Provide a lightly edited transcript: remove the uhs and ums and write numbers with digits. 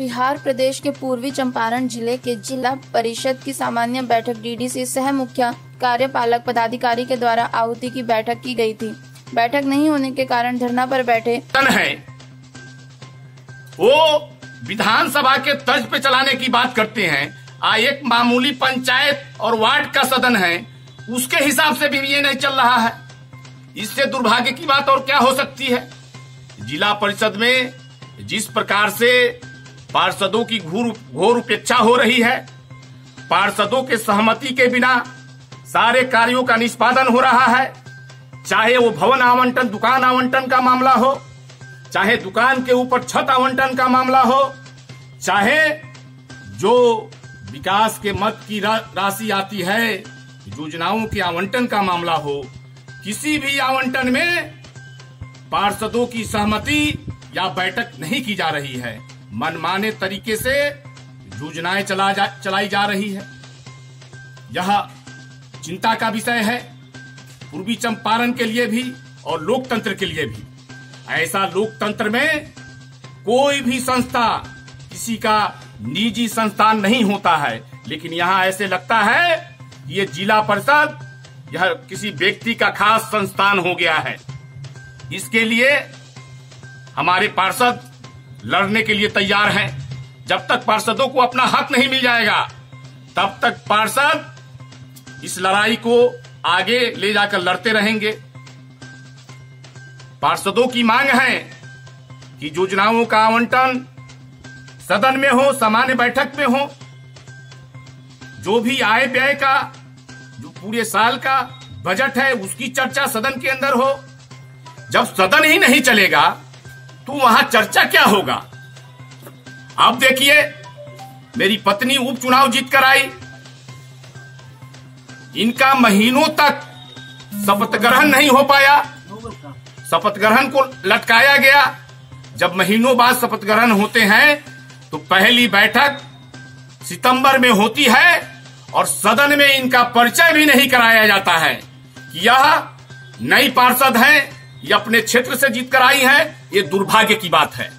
बिहार प्रदेश के पूर्वी चंपारण जिले के जिला परिषद की सामान्य बैठक डीडीसी सह मुख्य कार्यपालक पदाधिकारी के द्वारा आहुति की बैठक की गई थी। बैठक नहीं होने के कारण धरना पर बैठे है वो विधानसभा के तर्ज पे चलाने की बात करते हैं। एक मामूली पंचायत और वार्ड का सदन है, उसके हिसाब से भी ये नहीं चल रहा है। इससे दुर्भाग्य की बात और क्या हो सकती है। जिला परिषद में जिस प्रकार से पार्षदों की घोर उपेक्षा हो रही है, पार्षदों के सहमति के बिना सारे कार्यों का निष्पादन हो रहा है, चाहे वो भवन आवंटन, दुकान आवंटन का मामला हो, चाहे दुकान के ऊपर छत आवंटन का मामला हो, चाहे जो विकास के मद की राशि आती है, योजनाओं के आवंटन का मामला हो, किसी भी आवंटन में पार्षदों की सहमति या बैठक नहीं की जा रही है। मनमाने तरीके से योजनाएं चलाई जा रही है। यह चिंता का विषय है पूर्वी चंपारण के लिए भी और लोकतंत्र के लिए भी। ऐसा लोकतंत्र में कोई भी संस्था किसी का निजी संस्थान नहीं होता है, लेकिन यहाँ ऐसे लगता है कि ये जिला परिषद यह किसी व्यक्ति का खास संस्थान हो गया है। इसके लिए हमारे पार्षद लड़ने के लिए तैयार हैं। जब तक पार्षदों को अपना हक नहीं मिल जाएगा, तब तक पार्षद इस लड़ाई को आगे ले जाकर लड़ते रहेंगे। पार्षदों की मांग है कि योजनाओं का आवंटन सदन में हो, सामान्य बैठक में हो, जो भी आय व्यय का, जो पूरे साल का बजट है, उसकी चर्चा सदन के अंदर हो। जब सदन ही नहीं चलेगा तो वहां चर्चा क्या होगा। अब देखिए, मेरी पत्नी उपचुनाव जीत कर आई, इनका महीनों तक शपथ ग्रहण नहीं हो पाया। शपथ ग्रहण को लटकाया गया। जब महीनों बाद शपथ ग्रहण होते हैं तो पहली बैठक सितंबर में होती है और सदन में इनका परिचय भी नहीं कराया जाता है कि यह नई पार्षद हैं, ये अपने क्षेत्र से जीत कर आई हैं। ये दुर्भाग्य की बात है।